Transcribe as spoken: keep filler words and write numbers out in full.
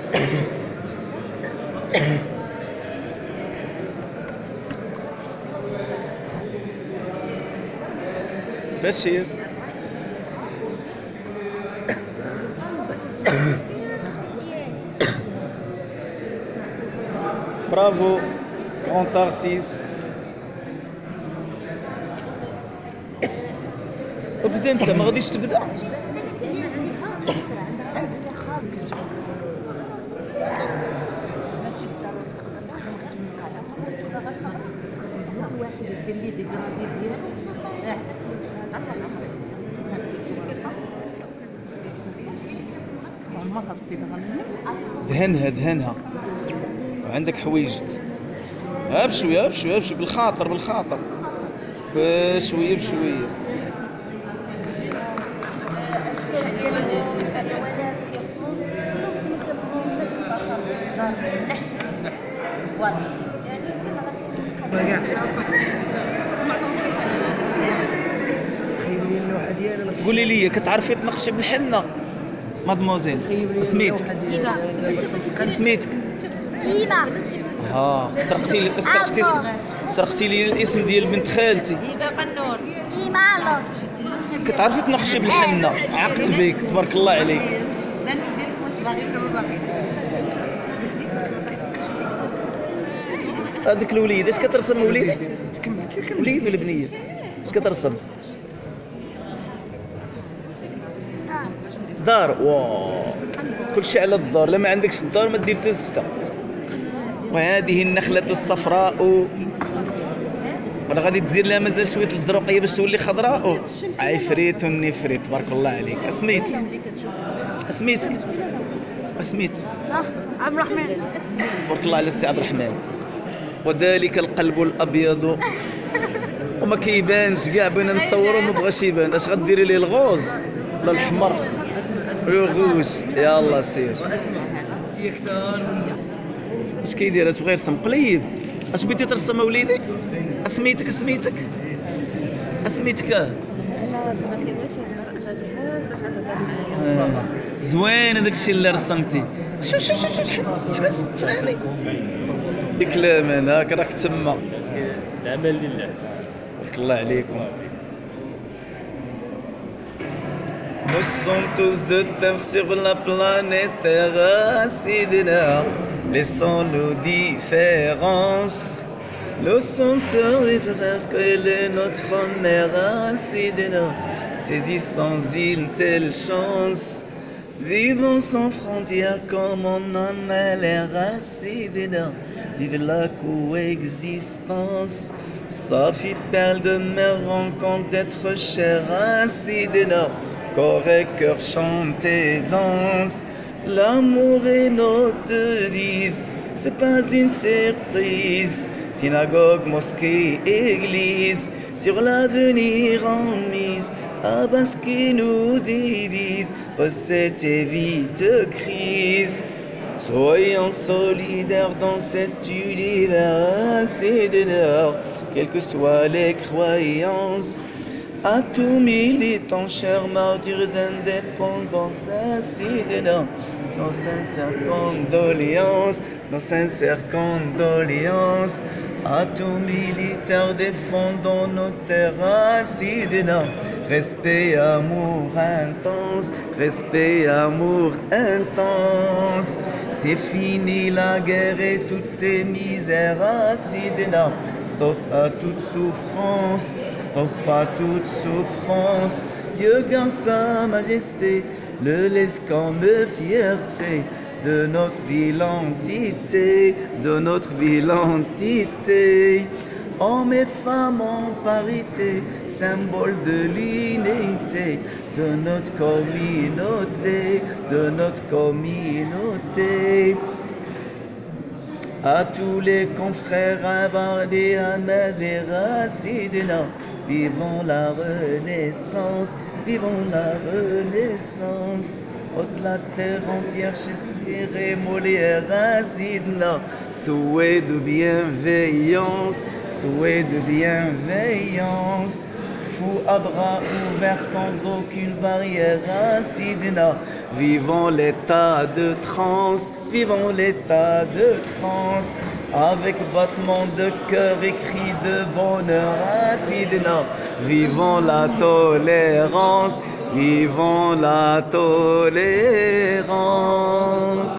بشير برافو كونت ارتيست. وبدا انت ما غاديش تبدا. واحد يدير لي دير ديالو دهنها دهنها وعندك حوايجك. ها بشويه بشويه بشويه بالخاطر بالخاطر بشويه بشويه. قولي لي كتعرفي تنقشي بالحنه مادموزيل؟ سميتك سميتك هيبة. ها سرقتي لي سرقتي سرقتي لي الاسم ديال بنت خالتي. هيبة قنور. هيبة علوش. كتعرفي تنقشي بالحنه. عقت بك تبارك الله عليك. هذيك الوليده اش كترسم وليده؟ وليد ولا بنيه؟ اش كترسم؟ دار. واو كلشي على الدار. لا ما عندكش الدار ما دير حتى زفته. وهذه النخله الصفراء ولا غادي تزير لها مازال شويه الزروقيه باش تولي خضراء. عفريت النفريت تبارك الله عليك. اسميتك اسميتك اسميتك عبد الرحمن. تبارك الله على السي عبد الرحمن. وذلك القلب الابيض وما كيبانش كاع. بغينا نصورو ما بغاش يبان. اش غديري ليه الغوز ولا الاحمر الغوج؟ يلا سير. اش كيدير؟ اش بغا يرسم؟ قليب. اش بغيتي ترسم وليدي؟ اسميتك اسميتك اسميتك آه. زوين هذاك الشيء اللي رسمتي. شوف شوف شوف حبس فراني بكلام. انا هاك راك تما. العمل لله بارك الله عليكم. Nous sommes tous de terre sur la planète Terre, Sidina. Laissons nos différences. Nous sommes sœurs et frères, quelle est notre mère, Sidina. Saisissons-ils telle chance. Vivons sans frontières comme on en a l'air, Sidina. Vive la coexistence. Safi perle de mer rencontre d'être cher, Sidina. Corps et cœur chante et danse. L'amour est notre devise, c'est pas une surprise. Synagogue, mosquée, église, sur l'avenir en mise. Abat ce qui nous divise, recette évite crise. Soyons solidaires dans cet univers, c'est de l'heure, quelles que soient les croyances. À tout militant, cher martyr d'indépendance, ainsi de nos, nos sincères condoléances, nos sincères condoléances. À tout militaire défendant nos terres, ainsi de nos, respect, amour intense, respect, amour intense. C'est fini la guerre et toutes ces misères, ainsi de nos. Stop à toute souffrance, stop à toute souffrance. Dieu garde sa majesté, le laisse comme fierté de notre bilan-entité, de notre bilan-entité. Hommes et femmes en parité, symbole de l'unité de notre communauté, de notre communauté. À tous les confrères invadés à Mazera, Sidina, vivons la renaissance, vivons la renaissance. Haute la terre entière, Shakespeare et Molière, Sidina, souhait de bienveillance, souhait de bienveillance. fous à bras ouverts sans aucune barrière à Sidna. Vivons l'état de transe, vivons l'état de transe, avec battement de cœur et cri de bonheur à Sidna. Vivons la tolérance, vivons la tolérance.